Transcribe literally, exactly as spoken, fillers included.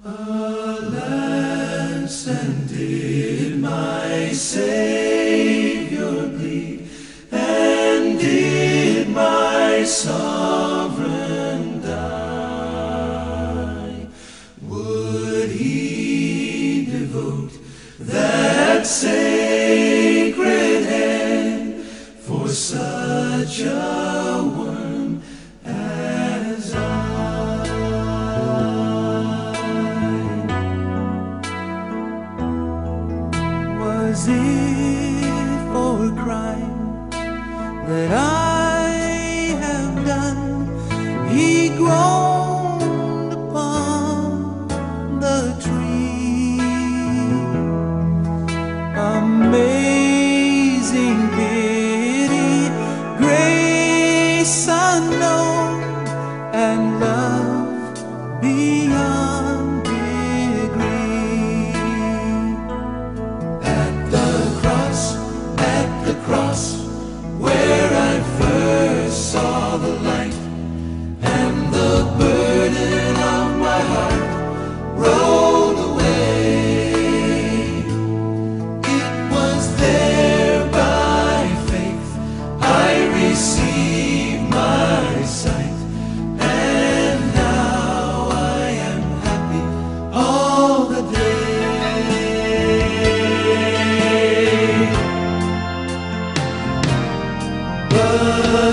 Alas, and did my Savior bleed, and did my Sovereign die? Would he devote that sacred hand for such a one as I? Was it for a crime that I have done? He groaned upon the tree. Amazing pity, grace unknown, and love beyond degree. At the cross, at the cross, where I first saw the light, and the burden of my heart rolled away. It was there by faith I received my sight, and now I am happy all the day. But